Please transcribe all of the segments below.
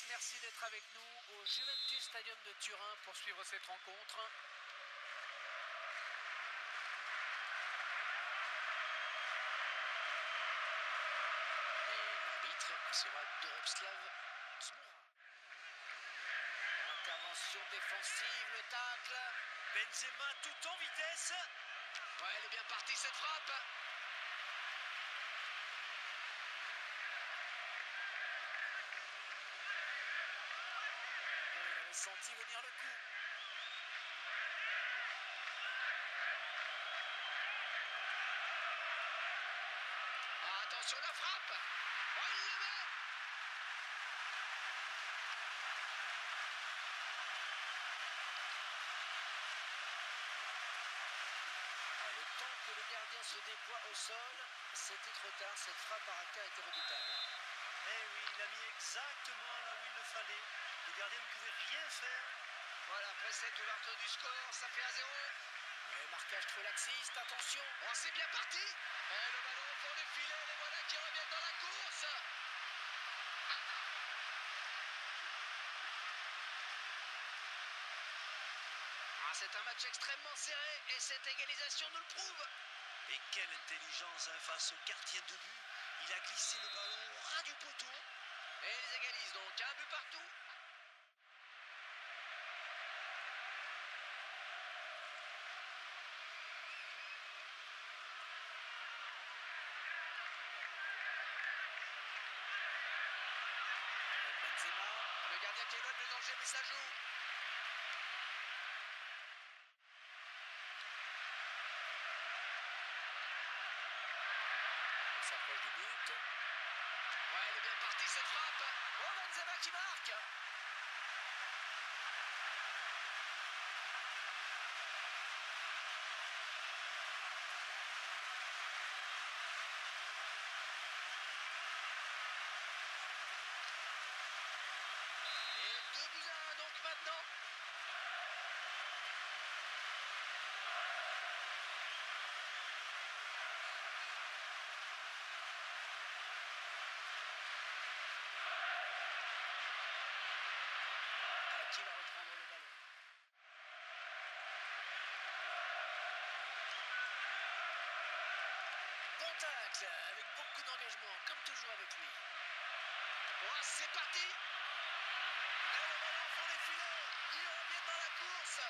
merci d'être avec nous au Juventus Stadium de Turin pour suivre cette rencontre. Et l'arbitre sera Doroslav Zmoura. Intervention défensive, le tacle. Benzema tout en vitesse. Ouais, elle est bien partie cette frappe. Il avait senti venir le coup. Ah, attention la frappe. Oh, il le met. Ah, le temps que le gardien se déploie au sol, c'était trop tard. Cette frappe à Raka était redoutable. Eh oui, il a mis exactement là où il le fallait. Le gardien ne pouvait rien faire. Voilà, après cette ouverture du score, ça fait 1-0. Et marquage trop laxiste, attention. Oh, c'est bien parti. Et le ballon au fond du filet, les voilà qui reviennent dans la course. Ah, c'est un match extrêmement serré et cette égalisation nous le prouve. Et quelle intelligence hein, face au gardien de but. Il a glissé le ballon au ras du poteau. Et ils égalisent donc un but partout. Benzema, le gardien qui éloigne le danger mais ça joue. On s'approche du but. Ouais, elle est bien partie cette frappe. Oh, Benzema qui marque. Et 2-1 donc maintenant. Qui va reprendre le ballon? Bon tacle, avec beaucoup d'engagement, comme toujours avec lui. Oh, c'est parti. Et le ballon au fond des filets. Ils reviennent dans la course.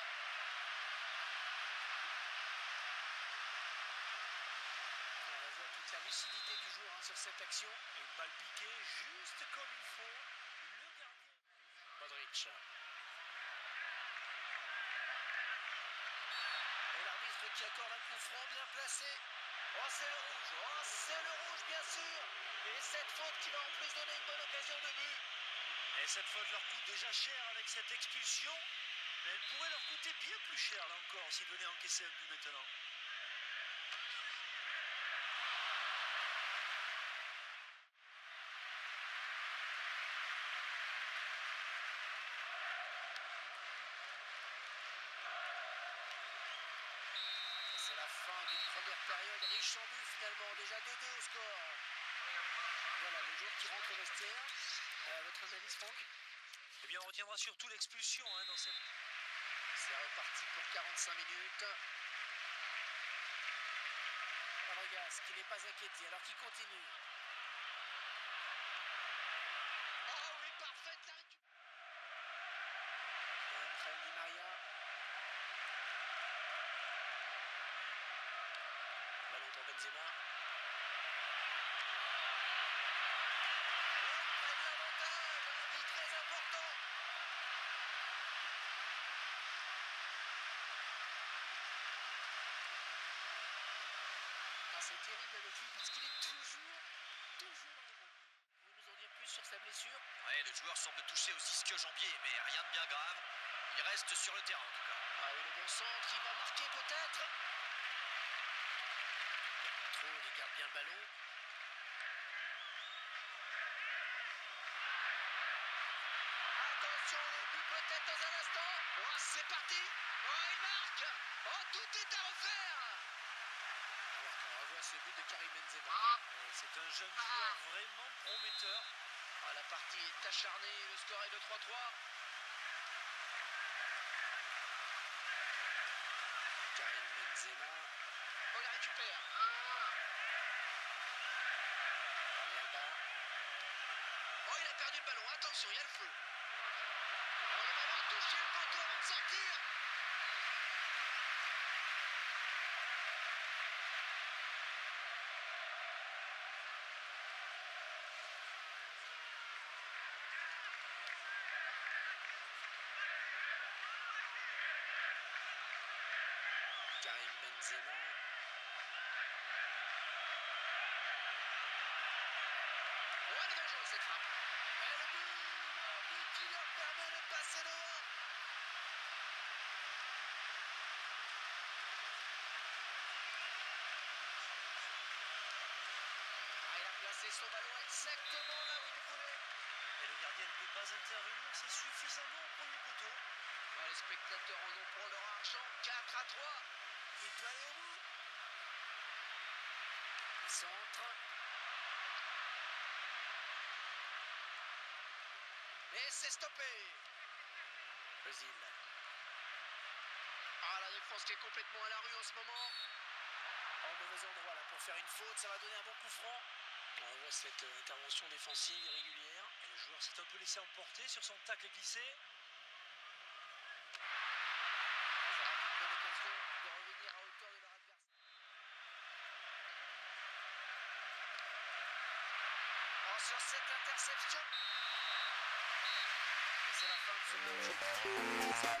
On voit toute la lucidité du joueur sur cette action. Une balle piquée juste comme il faut. Le gardien. Modric. Et l'arbitre qui accorde un coup franc bien placé. Oh, c'est le rouge. Oh, c'est le rouge, bien sûr. Et cette faute qui va en plus donner une bonne occasion de but. Et cette faute leur coûte déjà cher avec cette expulsion. Mais elle pourrait leur coûter bien plus cher là encore s'ils venaient encaisser un but maintenant. C'est la fin d'une première période riche en buts finalement. Déjà 2-2 au score. Voilà, le joueur qui rentre au vestiaire. Votre analyse, Franck? Eh bien, on retiendra surtout l'expulsion dans cette... C'est reparti pour 45 minutes. Fabregas qui n'est pas inquiété alors qu'il continue. Oh oui, parfaite la récupération. Di Maria. Ballon pour Benzema. Très important. Ah, c'est terrible avec lui parce qu'il est toujours dans les bons. Vous nous en dire plus sur sa blessure? Ouais, le joueur semble touché aux ischio-jambiers, mais rien de bien grave. Il reste sur le terrain en tout cas. Ah oui, le bon centre, il va marquer peut-être. Trop, il garde bien le ballon. Attention, le but peut-être dans un instant. Oh, c'est parti. Oh, il marque. Oh, tout est à refaire. Alors qu'on revoit ce but de Karim Benzema. C'est un jeune joueur vraiment prometteur. la partie est acharnée, le score est de 3-3. Karim Benzema. Oh, il la récupère. Oh, il a perdu le ballon. Attention, il y a le feu. Oh, le ballon a touché le poteau avant de sortir. Karim Benzema. Oh, elle est dangereuse cette frappe. Et le but qui leur permet de passer devant. Ah, il a placé son ballon exactement là où il voulait. Et le gardien ne peut pas intervenir, c'est suffisamment au premier poteau. Ah, les spectateurs en ont pour leur argent. 4-3. Il peut aller au bout. Il centre. Et c'est stoppé. Brésil. Ah, la défense qui est complètement à la rue en ce moment. En mauvais endroit là pour faire une faute, ça va donner un bon coup franc. On voit cette intervention défensive irrégulière. Et le joueur s'est un peu laissé emporter sur son tacle glissé. Ils auront une bonne occasion de revenir à hauteur de leur adversaire. Oh, sur cette interception. Et c'est la fin de ce match.